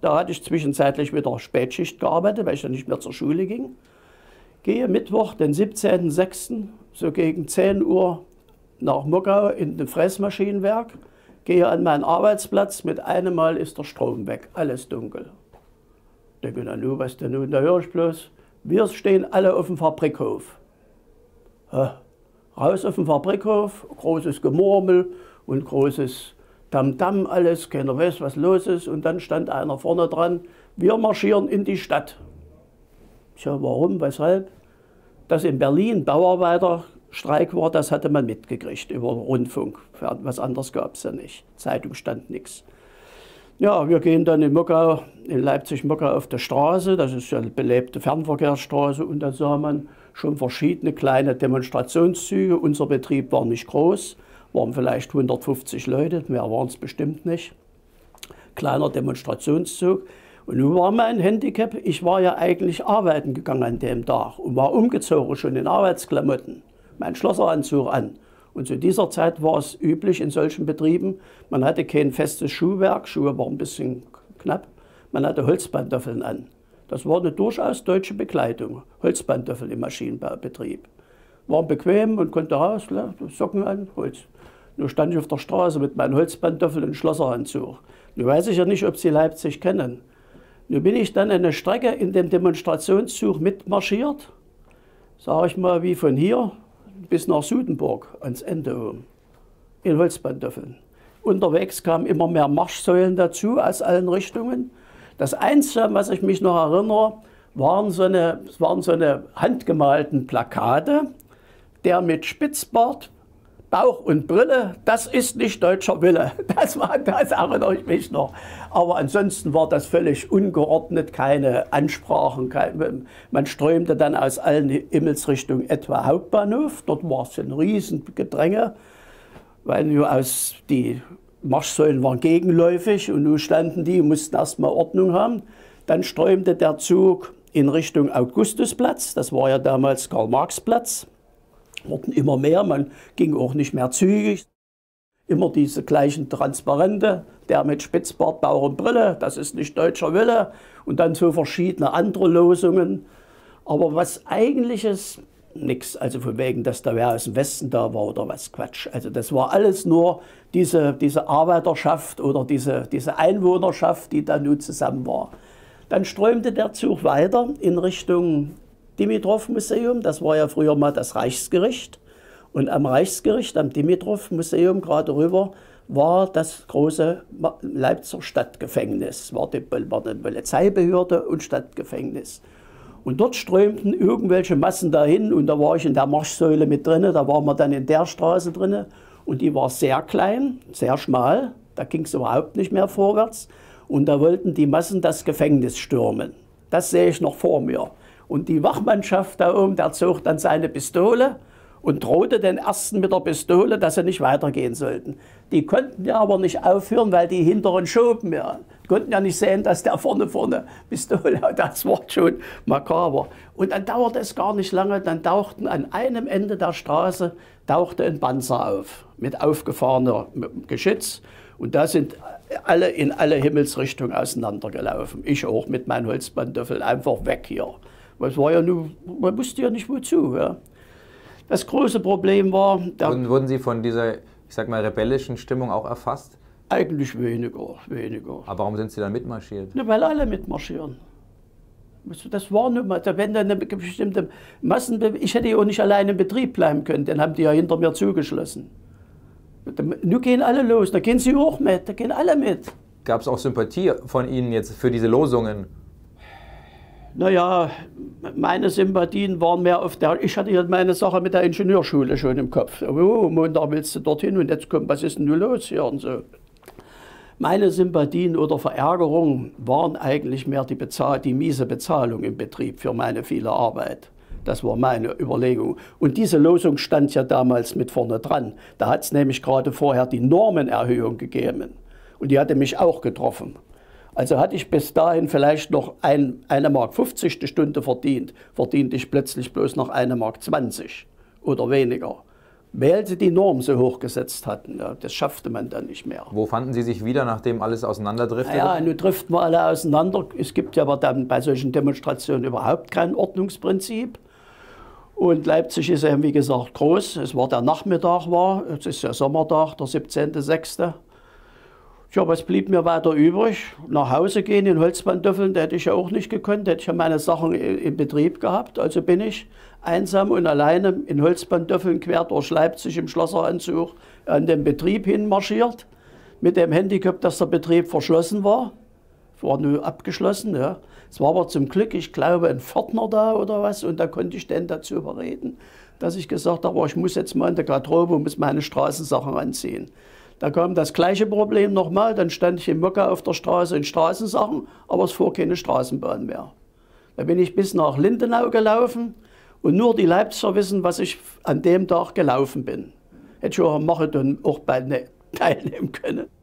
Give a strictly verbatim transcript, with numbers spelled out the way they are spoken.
Da hatte ich zwischenzeitlich wieder Spätschicht gearbeitet, weil ich dann nicht mehr zur Schule ging. Gehe Mittwoch, den siebzehnten sechsten so gegen zehn Uhr nach Muckau in das Fräsmaschinenwerk. Gehe an meinen Arbeitsplatz, mit einem Mal ist der Strom weg, alles dunkel. Ich denke, na nu, was denn nun? Da höre ich bloß, wir stehen alle auf dem Fabrikhof. Ha, raus auf dem Fabrikhof, großes Gemurmel und großes Tamtam, alles, keiner weiß, was los ist. Und dann stand einer vorne dran, wir marschieren in die Stadt. Tja, warum, weshalb? Dass in Berlin Bauarbeiterstreik war, das hatte man mitgekriegt über Rundfunk. Was anderes gab es ja nicht. Zeitung stand nichts. Ja, wir gehen dann in Muckau, in Leipzig-Muckau auf der Straße, das ist ja eine belebte Fernverkehrsstraße, und da sah man schon verschiedene kleine Demonstrationszüge. Unser Betrieb war nicht groß, waren vielleicht hundertfünfzig Leute, mehr waren es bestimmt nicht. Kleiner Demonstrationszug. Und nun war mein Handicap, ich war ja eigentlich arbeiten gegangen an dem Tag und war umgezogen, schon in Arbeitsklamotten, mein Schlosseranzug an. Und zu dieser Zeit war es üblich in solchen Betrieben, man hatte kein festes Schuhwerk, Schuhe waren ein bisschen knapp, man hatte Holzpantoffeln an. Das war eine durchaus deutsche Bekleidung, Holzpantoffeln im Maschinenbaubetrieb. Waren bequem und konnte raus, Socken an, Holz. Nun stand ich auf der Straße mit meinen Holzpantoffeln und Schlosseranzug. Nun weiß ich ja nicht, ob Sie Leipzig kennen. Nun bin ich dann eine Strecke in dem Demonstrationszug mitmarschiert, sage ich mal, wie von hier bis nach Sudenburg ans Ende oben, in Holzpantoffeln. Unterwegs kamen immer mehr Marschsäulen dazu aus allen Richtungen. Das Einzige, was ich mich noch erinnere, waren so eine, waren so eine handgemalten Plakate, der mit Spitzbart, Bauch und Brille, das ist nicht deutscher Wille. Das, war, das erinnere ich mich noch. Aber ansonsten war das völlig ungeordnet, keine Ansprachen. Kein, man strömte dann aus allen Himmelsrichtungen etwa Hauptbahnhof. Dort war es ein riesen Gedränge, weil nur aus, die Marschsäulen waren gegenläufig und nun standen die und mussten erstmal Ordnung haben. Dann strömte der Zug in Richtung Augustusplatz, das war ja damals Karl-Marx-Platz. Wurden immer mehr, man ging auch nicht mehr zügig. Immer diese gleichen Transparente, der mit Spitzbart, Bauch und Brille, das ist nicht deutscher Wille. Und dann so verschiedene andere Losungen. Aber was eigentliches, nichts, also von wegen, dass da wer aus dem Westen da war oder was, Quatsch. Also das war alles nur diese, diese Arbeiterschaft oder diese, diese Einwohnerschaft, die da nun zusammen war. Dann strömte der Zug weiter in Richtung Dimitrov-Museum, das war ja früher mal das Reichsgericht. Und am Reichsgericht, am Dimitrov-Museum gerade rüber, war das große Leipziger Stadtgefängnis. War die, war die Polizeibehörde und Stadtgefängnis. Und dort strömten irgendwelche Massen dahin und da war ich in der Marschsäule mit drin, da waren wir dann in der Straße drin und die war sehr klein, sehr schmal, da ging es überhaupt nicht mehr vorwärts und da wollten die Massen das Gefängnis stürmen. Das sehe ich noch vor mir. Und die Wachmannschaft da oben, der zog dann seine Pistole und drohte den Ersten mit der Pistole, dass sie nicht weitergehen sollten. Die konnten ja aber nicht aufhören, weil die Hinteren schoben. Ja. Die konnten ja nicht sehen, dass der vorne vorne Pistole hat. Das war schon makaber. Und dann dauerte es gar nicht lange, dann tauchten an einem Ende der Straße tauchte ein Panzer auf, mit aufgefahrenem Geschütz. Und da sind alle in alle Himmelsrichtungen auseinandergelaufen. Ich auch mit meinen Holzpantoffeln, einfach weg hier. Das war ja nur, man wusste ja nicht wozu. Ja. Das große Problem war... Wurden, wurden Sie von dieser, ich sag mal, rebellischen Stimmung auch erfasst? Eigentlich weniger, weniger. Aber warum sind Sie dann mitmarschiert? Ja, weil alle mitmarschieren. Das war nur mal, wenn dann eine bestimmte Massenbewegung... Ich hätte ja auch nicht alleine im Betrieb bleiben können, den haben die ja hinter mir zugeschlossen. Nun gehen alle los, da gehen Sie auch mit, da gehen alle mit. Gab es auch Sympathie von Ihnen jetzt für diese Losungen? Naja, meine Sympathien waren mehr auf der... Ich hatte ja meine Sache mit der Ingenieurschule schon im Kopf. Oh, Montag willst du dorthin und jetzt kommt, was ist denn nun los hier und so. Meine Sympathien oder Verärgerungen waren eigentlich mehr die, Bezahl die miese Bezahlung im Betrieb für meine viele Arbeit. Das war meine Überlegung. Und diese Losung stand ja damals mit vorne dran. Da hat es nämlich gerade vorher die Normenerhöhung gegeben. Und die hatte mich auch getroffen. Also hatte ich bis dahin vielleicht noch ein, eine Mark fünfzig die Stunde verdient, verdiente ich plötzlich bloß noch eine Mark zwanzig oder weniger. weil sie die Norm so hoch gesetzt hatten. Ja, das schaffte man dann nicht mehr. Wo fanden Sie sich wieder, nachdem alles auseinanderdriftete? Ja, nun driften wir alle auseinander. Es gibt ja aber dann bei solchen Demonstrationen überhaupt kein Ordnungsprinzip. Und Leipzig ist eben, wie gesagt, groß. Es war der Nachmittag, war, es ist ja Sommertag, der siebzehnte sechste Ja, was blieb mir weiter übrig? Nach Hause gehen in Holzpantoffeln, da hätte ich ja auch nicht gekonnt, da hätte ich ja meine Sachen im Betrieb gehabt. Also bin ich einsam und alleine in Holzpantoffeln quer durch Leipzig im Schlosseranzug an den Betrieb hinmarschiert. Mit dem Handicap, dass der Betrieb verschlossen war. War nur abgeschlossen, ja. Es war aber zum Glück, ich glaube, ein Pförtner da oder was. Und da konnte ich den dazu überreden, dass ich gesagt habe, ich muss jetzt mal in der Garderobe und muss meine Straßensachen anziehen. Da kam das gleiche Problem nochmal, dann stand ich im Mokka auf der Straße in Straßensachen, aber es fuhr keine Straßenbahn mehr. Da bin ich bis nach Lindenau gelaufen und nur die Leipziger wissen, was ich an dem Tag gelaufen bin. Hätte ich auch am Marathon auch bald teilnehmen können.